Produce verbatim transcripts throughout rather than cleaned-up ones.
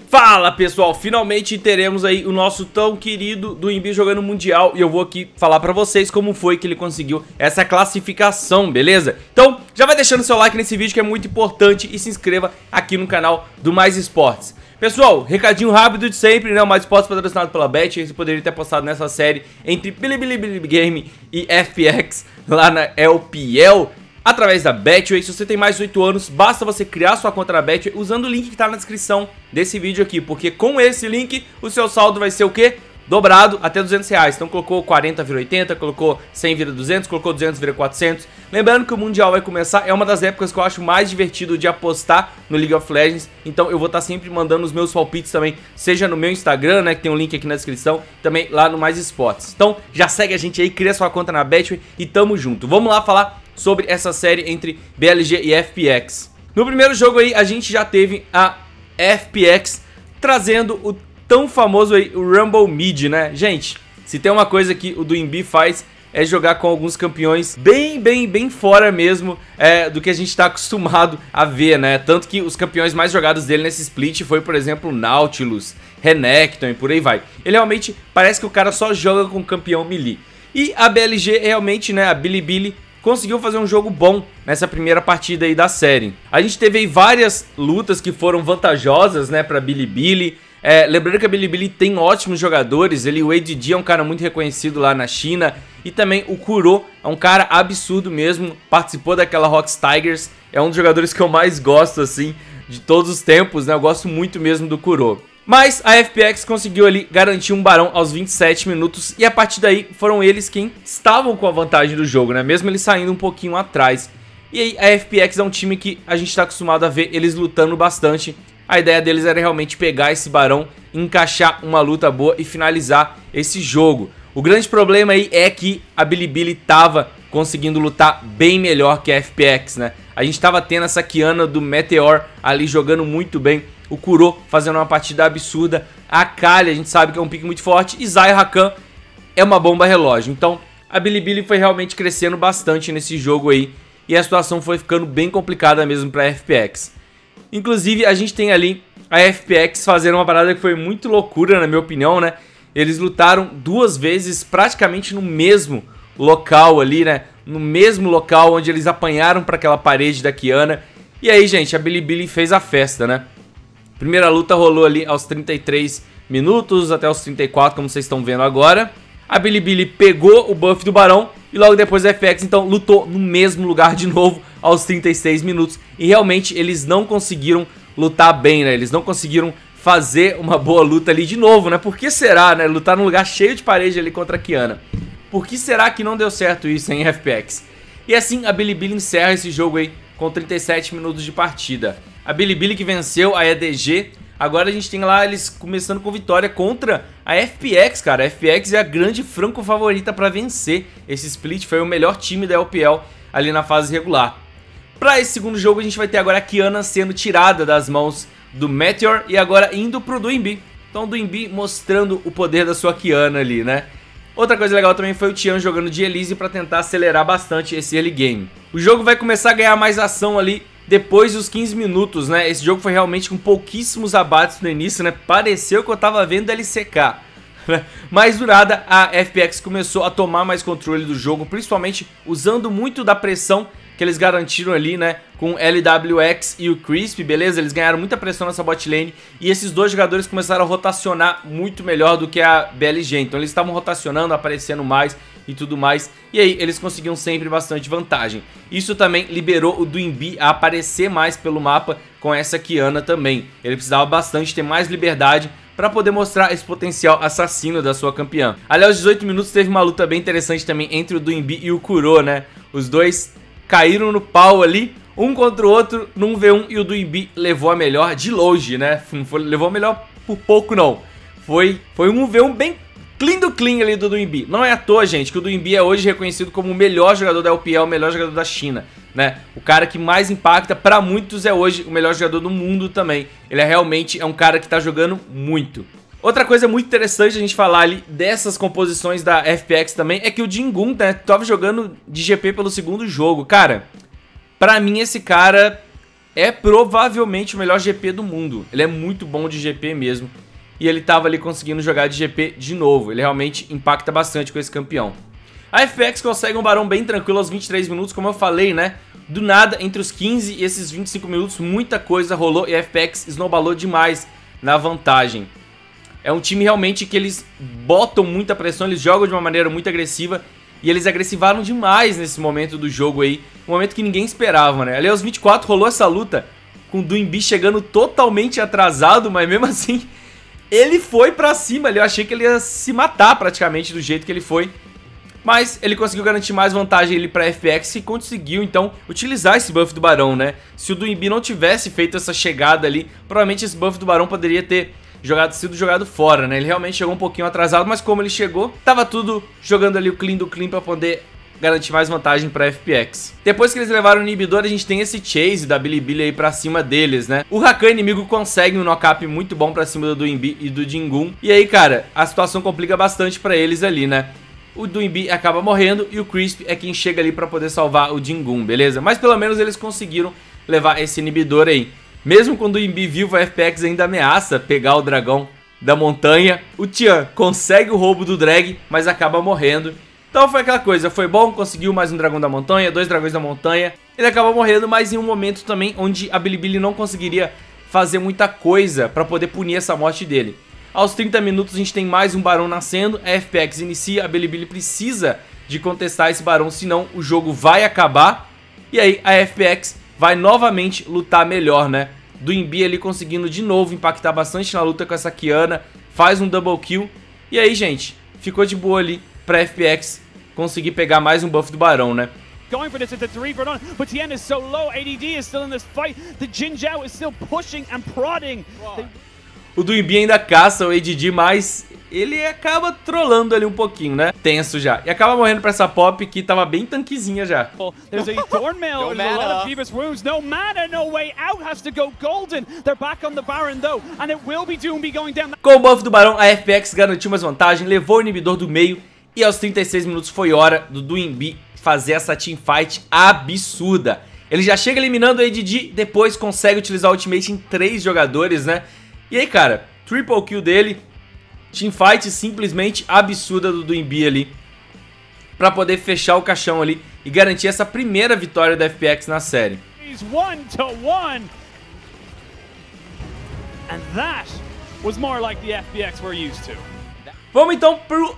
Fala pessoal, finalmente teremos aí o nosso tão querido Duinbi jogando Mundial. E eu vou aqui falar pra vocês como foi que ele conseguiu essa classificação, beleza? Então já vai deixando seu like nesse vídeo que é muito importante. E se inscreva aqui no canal do Mais Esportes. Pessoal, recadinho rápido de sempre, né? O Mais Esportes patrocinado pela Bet. Você poderia ter postado nessa série entre Bilibili Game e F P X lá na L P L através da Betway. Se você tem mais de oito anos, basta você criar sua conta na Betway usando o link que tá na descrição desse vídeo aqui, porque com esse link o seu saldo vai ser o quê? Dobrado até duzentos reais. Então colocou quarenta vira oitenta, colocou cem vira duzentos, colocou duzentos vira quatrocentos. Lembrando que o Mundial vai começar, é uma das épocas que eu acho mais divertido de apostar no League of Legends. Então eu vou estar sempre mandando os meus palpites também, seja no meu Instagram, né, que tem um link aqui na descrição, também lá no Mais Esportes. Então já segue a gente aí, cria sua conta na Betway e tamo junto. Vamos lá falar sobre essa série entre B L G e F P X. No primeiro jogo aí, a gente já teve a F P X trazendo o tão famoso aí, o Rumble Mid, né? Gente, se tem uma coisa que o Duinbi faz é jogar com alguns campeões bem, bem, bem fora mesmo é, do que a gente tá acostumado a ver, né? Tanto que os campeões mais jogados dele nesse split foi, por exemplo, Nautilus, Renekton e por aí vai. Ele realmente parece que o cara só joga com campeão melee. E a B L G realmente, né, a Bilibili, conseguiu fazer um jogo bom nessa primeira partida aí da série. A gente teve aí várias lutas que foram vantajosas, né, pra Bilibili. É, lembrando que a Bilibili tem ótimos jogadores, ele, o A D D é um cara muito reconhecido lá na China, e também o Kuro é um cara absurdo mesmo, participou daquela Rocks Tigers, é um dos jogadores que eu mais gosto, assim, de todos os tempos, né, eu gosto muito mesmo do Kuro. Mas a F P X conseguiu ali garantir um barão aos vinte e sete minutos, e a partir daí foram eles quem estavam com a vantagem do jogo, né, mesmo eles saindo um pouquinho atrás. E aí a F P X é um time que a gente está acostumado a ver eles lutando bastante. A ideia deles era realmente pegar esse barão, encaixar uma luta boa e finalizar esse jogo. O grande problema aí é que a Bilibili tava conseguindo lutar bem melhor que a F P X, né? A gente tava tendo essa Kiana do Meteor ali jogando muito bem, o Kuro fazendo uma partida absurda, a Kali a gente sabe que é um pique muito forte e Zaya Rakan é uma bomba relógio. Então a Bilibili foi realmente crescendo bastante nesse jogo aí e a situação foi ficando bem complicada mesmo pra F P X. Inclusive, a gente tem ali a F P X fazendo uma parada que foi muito loucura, na minha opinião, né? Eles lutaram duas vezes praticamente no mesmo local ali, né? No mesmo local onde eles apanharam para aquela parede da Kiana. E aí, gente, a Bilibili fez a festa, né? Primeira luta rolou ali aos trinta e três minutos até os trinta e quatro, como vocês estão vendo agora. A Bilibili pegou o buff do Barão e logo depois a F P X então lutou no mesmo lugar de novo aos trinta e seis minutos. E realmente eles não conseguiram lutar bem, né? Eles não conseguiram fazer uma boa luta ali de novo, né? Por que será, né? Lutar num lugar cheio de parede ali contra a Kiana. Por que será que não deu certo isso em F P X? E assim a Bilibili encerra esse jogo aí com trinta e sete minutos de partida. A Bilibili que venceu a E D G. Agora a gente tem lá eles começando com vitória contra a F P X, cara. A F P X é a grande franco favorita para vencer esse split. Foi o melhor time da L P L ali na fase regular. Para esse segundo jogo a gente vai ter agora a Kiana sendo tirada das mãos do Meteor e agora indo pro Duinbi. Então o Duinbi mostrando o poder da sua Kiana ali, né? Outra coisa legal também foi o Tian jogando de Elise para tentar acelerar bastante esse early game. O jogo vai começar a ganhar mais ação ali depois dos quinze minutos, né? Esse jogo foi realmente com pouquíssimos abates no início, né? Pareceu que eu tava vendo L C K. Mas do nada a F P X começou a tomar mais controle do jogo, principalmente usando muito da pressão que eles garantiram ali, né, com o L W X e o Crisp, beleza? Eles ganharam muita pressão nessa bot lane e esses dois jogadores começaram a rotacionar muito melhor do que a B L G. Então eles estavam rotacionando, aparecendo mais e tudo mais. E aí eles conseguiam sempre bastante vantagem. Isso também liberou o Duinbi a aparecer mais pelo mapa com essa Kiana também. Ele precisava bastante ter mais liberdade para poder mostrar esse potencial assassino da sua campeã. Ali aos dezoito minutos teve uma luta bem interessante também entre o Duinbi e o Kuro, né? Os dois caíram no pau ali, um contra o outro num V um e o Duinbi levou a melhor de longe, né? Não foi, levou a melhor por pouco não. Foi, foi um V um bem clean do clean ali do Duinbi. Não é à toa, gente, que o Duinbi é hoje reconhecido como o melhor jogador da L P L, o melhor jogador da China, né? O cara que mais impacta, pra muitos é hoje o melhor jogador do mundo também. Ele é realmente é um cara que tá jogando muito. Outra coisa muito interessante a gente falar ali dessas composições da F P X também é que o Jingun, né, tava jogando de G P pelo segundo jogo. Cara, pra mim esse cara é provavelmente o melhor G P do mundo. Ele é muito bom de G P mesmo. E ele tava ali conseguindo jogar de G P de novo. Ele realmente impacta bastante com esse campeão. A F P X consegue um barão bem tranquilo aos vinte e três minutos, como eu falei, né? Do nada, entre os quinze e esses vinte e cinco minutos, muita coisa rolou e a F P X snowballou demais na vantagem. É um time realmente que eles botam muita pressão, eles jogam de uma maneira muito agressiva. E eles agressivaram demais nesse momento do jogo aí. Um momento que ninguém esperava, né? Ali aos vinte e quatro rolou essa luta com o Doinb chegando totalmente atrasado, mas mesmo assim ele foi pra cima ali. Eu achei que ele ia se matar praticamente do jeito que ele foi. Mas ele conseguiu garantir mais vantagem ali pra F P X e conseguiu então utilizar esse buff do Barão, né? Se o Doinb não tivesse feito essa chegada ali, provavelmente esse buff do Barão poderia ter jogado, sido jogado fora, né? Ele realmente chegou um pouquinho atrasado, mas como ele chegou, tava tudo jogando ali o clean do clean pra poder garantir mais vantagem pra F P X. Depois que eles levaram o inibidor, a gente tem esse chase da Bilibili aí pra cima deles, né? O Rakan inimigo consegue um knock-up muito bom pra cima do Doinb e do Jingun. E aí, cara, a situação complica bastante pra eles ali, né? O Doinb acaba morrendo e o Crisp é quem chega ali pra poder salvar o Jingun, beleza? Mas pelo menos eles conseguiram levar esse inibidor aí. Mesmo quando o Doinb vivo, a F P X ainda ameaça pegar o dragão da montanha. O Tian consegue o roubo do drag, mas acaba morrendo. Então foi aquela coisa, foi bom, conseguiu mais um dragão da montanha, dois dragões da montanha. Ele acaba morrendo, mas em um momento também onde a Bilibili não conseguiria fazer muita coisa para poder punir essa morte dele. Aos trinta minutos a gente tem mais um barão nascendo, a F P X inicia, a Bilibili precisa de contestar esse barão, senão o jogo vai acabar. E aí a F P X vai novamente lutar melhor, né? Doinb ali conseguindo de novo impactar bastante na luta com essa Qiyana, faz um double kill. E aí, gente, ficou de boa ali pra F P X conseguir pegar mais um buff do barão, né? Going for this at the three for none, but Tian is so low, A D D is still in this fight, the Jin Zhao is still pushing and prodding. They... O Doinb ainda caça o A D D, mas ele acaba trollando ali um pouquinho, né? Tenso já. E acaba morrendo pra essa Pop que tava bem tanquezinha já. There's a Thornmail and a lot of Phoebus wounds. No mana, no way out, has to go golden. They're back on the Baron though, and it will be Doinb going down. Com o buff do Barão, a F P X garantiu mais vantagem, levou o inibidor do meio e aos trinta e seis minutos foi hora do Doinb fazer essa teamfight absurda. Ele já chega eliminando o A D D, depois consegue utilizar o ultimate em três jogadores, né? E aí, cara, triple kill dele, teamfight simplesmente absurda do Doinb ali, pra poder fechar o caixão ali e garantir essa primeira vitória da F P X na série. One to one. And that was more like the F P X we're used to. Vamos então pro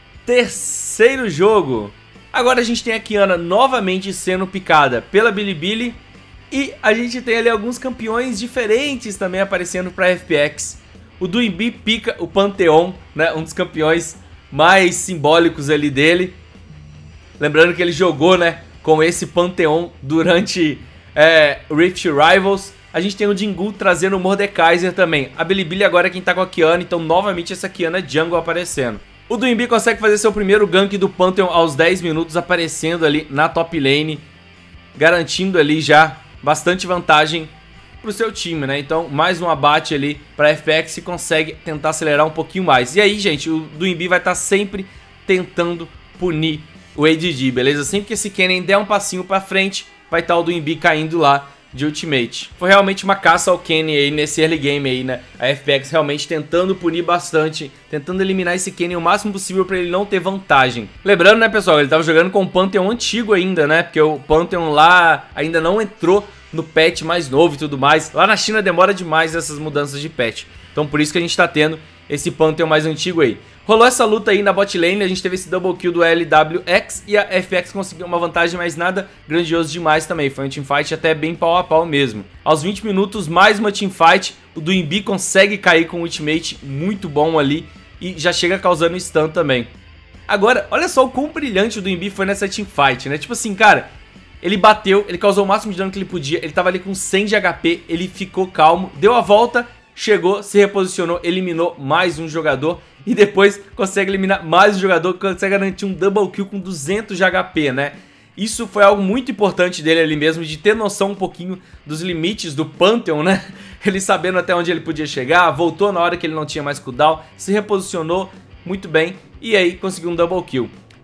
terceiro jogo. Agora a gente tem a Qiyana novamente sendo picada pela Bilibili. E a gente tem ali alguns campeões diferentes também aparecendo pra F P X. O Doinb pica o Pantheon, né? Um dos campeões mais simbólicos ali dele. Lembrando que ele jogou, né, com esse Pantheon durante é, Rift Rivals. A gente tem o Jingun trazendo o Mordekaiser também. A Bilibili agora é quem tá com a Qiyana, então novamente essa Qiyana Jungle aparecendo. O Doinb consegue fazer seu primeiro gank do Pantheon aos dez minutos, aparecendo ali na top lane, garantindo ali já bastante vantagem pro seu time, né? Então, mais um abate ali pra F P X e consegue tentar acelerar um pouquinho mais. E aí, gente, o Doinb vai estar sempre tentando punir o A D D, beleza? Sempre que esse Kennen der um passinho pra frente, vai estar o Doinb caindo lá de ultimate. Foi realmente uma caça ao Kennen aí nesse early game aí, né? A F P X realmente tentando punir bastante, tentando eliminar esse Kennen o máximo possível pra ele não ter vantagem. Lembrando, né, pessoal, ele tava jogando com o Pantheon antigo ainda, né? Porque o Pantheon lá ainda não entrou no patch mais novo e tudo mais. Lá na China demora demais essas mudanças de patch. Então por isso que a gente tá tendo esse Pantheon mais antigo aí. Rolou essa luta aí na bot lane, a gente teve esse double kill do L W X e a F P X conseguiu uma vantagem, mas nada grandioso demais também. Foi um teamfight até bem pau a pau mesmo. Aos vinte minutos, mais uma teamfight. O Doinb consegue cair com um ultimate muito bom ali e já chega causando stun também. Agora, olha só o quão brilhante o Doinb foi nessa teamfight, né? Tipo assim, cara, ele bateu, ele causou o máximo de dano que ele podia, ele tava ali com cem de H P, ele ficou calmo, deu a volta, chegou, se reposicionou, eliminou mais um jogador e depois consegue eliminar mais um jogador, consegue garantir um double kill com duzentos de H P, né? Isso foi algo muito importante dele ali mesmo, de ter noção um pouquinho dos limites do Pantheon, né? Ele sabendo até onde ele podia chegar, voltou na hora que ele não tinha mais cooldown, se reposicionou muito bem e aí conseguiu um double kill.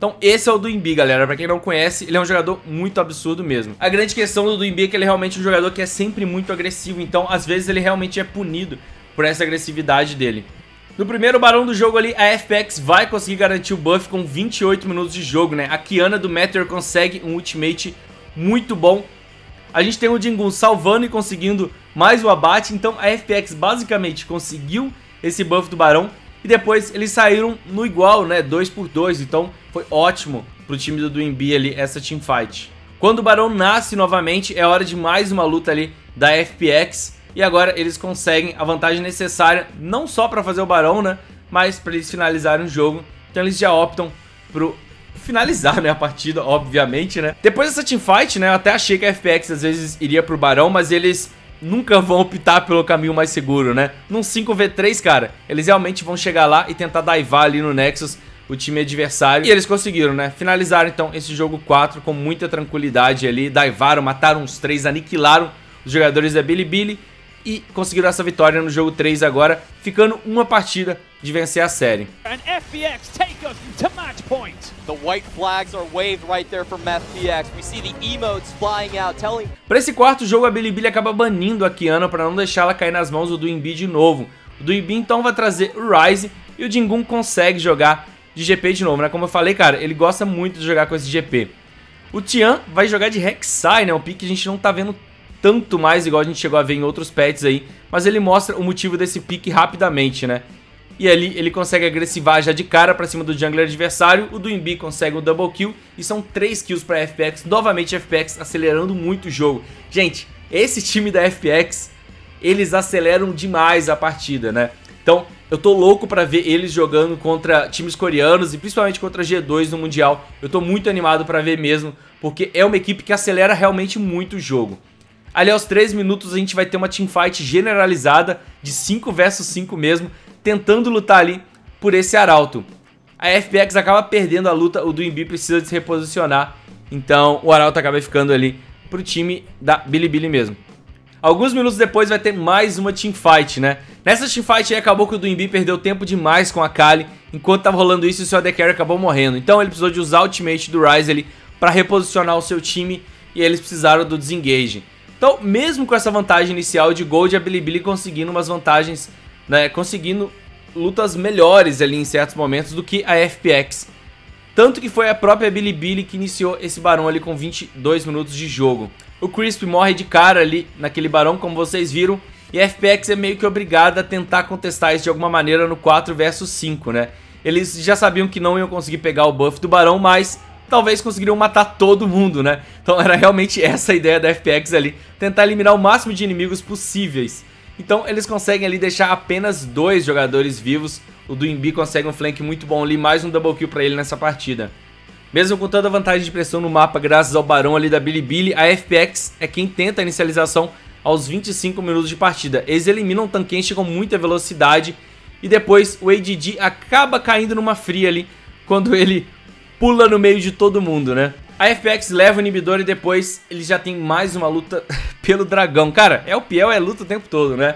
Então esse é o Doumbé, galera. Pra quem não conhece, ele é um jogador muito absurdo mesmo. A grande questão do Doumbé é que ele é realmente um jogador que é sempre muito agressivo. Então às vezes ele realmente é punido por essa agressividade dele. No primeiro barão do jogo ali, a F P X vai conseguir garantir o buff com vinte e oito minutos de jogo, né? A Qiyana do Meteor consegue um ultimate muito bom. A gente tem o Jingun salvando e conseguindo mais o abate. Então a F P X basicamente conseguiu esse buff do barão. E depois eles saíram no igual, né? dois por dois. Então foi ótimo pro time do Doumbé ali essa teamfight. Quando o barão nasce novamente, é hora de mais uma luta ali da F P X. E agora eles conseguem a vantagem necessária, não só para fazer o barão, né? Mas para eles finalizarem o jogo. Então eles já optam pro finalizar, né, a partida, obviamente, né? Depois dessa teamfight, né, eu até achei que a F P X às vezes iria pro barão, mas eles nunca vão optar pelo caminho mais seguro, né? Num cinco contra três, cara, eles realmente vão chegar lá e tentar divar ali no Nexus o time adversário. E eles conseguiram, né? Finalizaram, então, esse jogo quatro com muita tranquilidade ali. Divaram, mataram os três, aniquilaram os jogadores da Bilibili e conseguiram essa vitória no jogo três agora, para uma partida de vencer a série. And F P X take us to match point. The white flags are waved right there from F P X. We see the emotes flying out, telling... Para esse quarto jogo, a Bilibili acaba banindo a Qiyana para não deixar ela cair nas mãos do Doumbé de novo. O Doumbé então vai trazer o Ryze e o Jingun consegue jogar de G P de novo, né? Como eu falei, cara, ele gosta muito de jogar com esse G P. O Tian vai jogar de Rek'Sai, né? Um pick que a gente não tá vendo tanto mais, igual a gente chegou a ver em outros pets aí, mas ele mostra o motivo desse pick rapidamente, né? E ali ele consegue agressivar já de cara pra cima do jungler adversário, o Doumbé consegue um double kill e são três kills pra F P X, novamente F P X acelerando muito o jogo. Gente, esse time da F P X, eles aceleram demais a partida, né? Então, eu tô louco pra ver eles jogando contra times coreanos e principalmente contra G dois no Mundial. Eu tô muito animado pra ver mesmo, porque é uma equipe que acelera realmente muito o jogo. Ali aos três minutos a gente vai ter uma teamfight generalizada de cinco versus cinco mesmo, tentando lutar ali por esse arauto. A F P X acaba perdendo a luta, o Doumbé precisa de se reposicionar, então o arauto acaba ficando ali pro time da Bilibili mesmo. Alguns minutos depois vai ter mais uma teamfight, né? Nessa teamfight aí acabou que o Doumbé perdeu tempo demais com a Kali, enquanto tava rolando isso o seu A D Carry acabou morrendo. Então ele precisou de usar o ultimate do Ryze ali pra reposicionar o seu time e eles precisaram do desengage. Então, mesmo com essa vantagem inicial de Gold, a Bilibili conseguindo umas vantagens, né, conseguindo lutas melhores ali em certos momentos do que a F P X. Tanto que foi a própria Bilibili que iniciou esse barão ali com vinte e dois minutos de jogo. O Crisp morre de cara ali naquele barão, como vocês viram, e a F P X é meio que obrigada a tentar contestar isso de alguma maneira no quatro versus cinco, né? Eles já sabiam que não iam conseguir pegar o buff do barão, mas talvez conseguiriam matar todo mundo, né? Então era realmente essa a ideia da F P X ali, tentar eliminar o máximo de inimigos possíveis. Então eles conseguem ali deixar apenas dois jogadores vivos. O Doumbé consegue um flank muito bom ali, mais um double kill pra ele nessa partida. Mesmo com toda a vantagem de pressão no mapa graças ao barão ali da Bilibili, a F P X é quem tenta a inicialização aos vinte e cinco minutos de partida. Eles eliminam o Tankenshin com muita velocidade e depois o A D G acaba caindo numa fria ali quando ele pula no meio de todo mundo, né? A F P X leva o inibidor e depois eles já tem mais uma luta pelo dragão. Cara, é o Piel, é luta o tempo todo, né?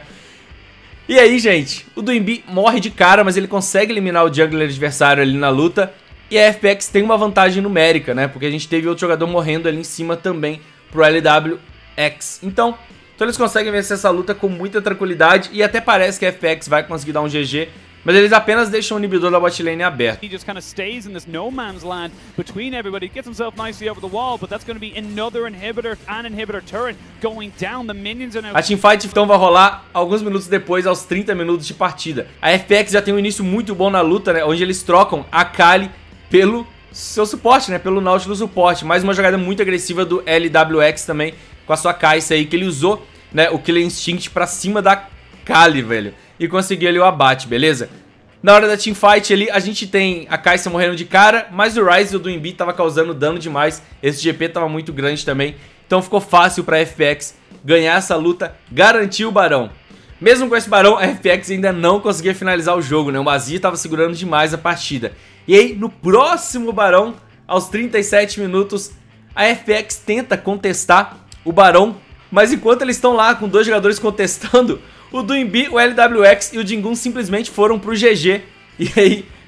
E aí, gente, o Doumbé morre de cara, mas ele consegue eliminar o jungler adversário ali na luta. E a F P X tem uma vantagem numérica, né? Porque a gente teve outro jogador morrendo ali em cima também pro L W X. Então, então eles conseguem vencer essa luta com muita tranquilidade e até parece que a F P X vai conseguir dar um G G. Mas eles apenas deixam o inibidor da bot lane aberto. He just kind of stays in this no man's land between everybody, gets himself nicely over the wall, but that's going to be another inhibitor and inhibitor turret going down. The minions are now... A teamfight então vai rolar alguns minutos depois, aos trinta minutos de partida. A F P X já tem um início muito bom na luta, né, onde eles trocam a Kali pelo seu suporte, né, pelo Nautilus suporte. Mais uma jogada muito agressiva do L W X também, com a sua Kai'Sa aí, que ele usou, né, o Killer Instinct pra cima da Kali, velho. E conseguir ali o abate, beleza? Na hora da teamfight ali, a gente tem a Kai'Sa morrendo de cara, mas o Ryze e o Doumbé tava causando dano demais. Esse G P tava muito grande também, então ficou fácil pra F P X ganhar essa luta, garantir o barão. Mesmo com esse barão, a F P X ainda não conseguia finalizar o jogo, né? O Azir tava segurando demais a partida. E aí, no próximo barão, aos trinta e sete minutos, a F P X tenta contestar o barão, mas enquanto eles estão lá com dois jogadores contestando, o Doumbé, o L W X e o Jingun simplesmente foram pro G G. E aí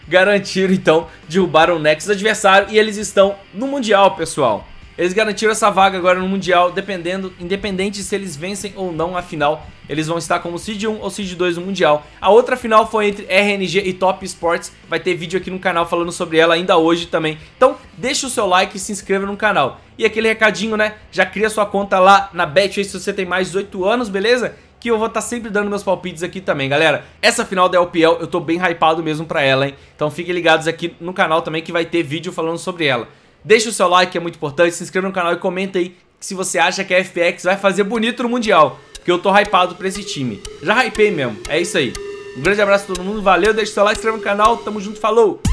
garantiram então derrubar o Nexus adversário e eles estão no Mundial, pessoal. Eles garantiram essa vaga agora no Mundial, dependendo, independente se eles vencem ou não a final, eles vão estar como Seed um ou Seed dois no Mundial. A outra final foi entre R N G e Top Sports, vai ter vídeo aqui no canal falando sobre ela ainda hoje também. Então deixa o seu like e se inscreva no canal. E aquele recadinho, né, já cria sua conta lá na Betway se você tem mais de dezoito anos, beleza? Que eu vou estar sempre dando meus palpites aqui também, galera. Essa final da L P L eu tô bem hypado mesmo pra ela, hein? Então fiquem ligados aqui no canal também que vai ter vídeo falando sobre ela. Deixa o seu like, que é muito importante, se inscreva no canal e comenta aí se você acha que a F X vai fazer bonito no Mundial, porque eu tô hypado pra esse time. Já hypei mesmo, é isso aí. Um grande abraço a todo mundo, valeu, deixa o seu like, se inscreva no canal, tamo junto, falou!